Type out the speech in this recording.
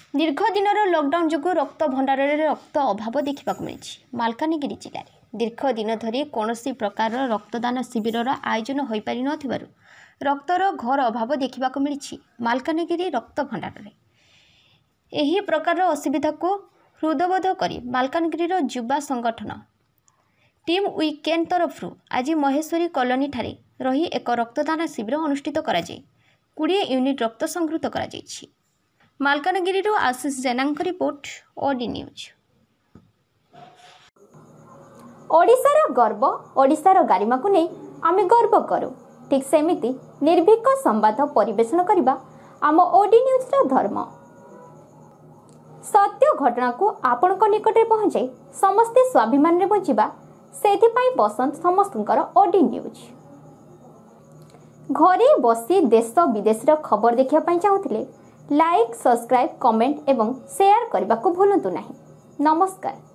दीर्घ दिन लॉकडाउन जो रक्त भंडार रक्त अभाव देखा मिली मालकानगिरी जिले में दीर्घ दिन धरी कौन प्रकार रक्तदान शिविर आयोजन हो पारि न रक्तर घर अभाव देखा मिली मालकानगिरी रक्त भंडार में यही प्रकार असुविधा को हृदबोध कर मालकानगिरी युवा संगठन टीम वीकेंड तरफ आज महेश्वरी कॉलोनी ठारे रही एक रक्तदान शिविर अनुष्ठित कर 20 यूनिट रक्त संग्रहित कर Malkangiri Ashish Jena report OD news. ओडिशार गर्व ओडिशार गारिमा को नहीं आमे गर्व करूँ ठीक सेमिति निर्भीक संवाद परिवेशन करने आम ओडी न्यूज धर्म सत्य घटना को आपण निकट पहुँचे समस्ते स्वाभिमान बंचा से पसंद समस्तଙ୍କର ओडी न्यूज। घरे बसी देश विदेश खबर देखा चाहूले लाइक सब्सक्राइब कमेंट एवं शेयर करने को भूलु नहीं। नमस्कार।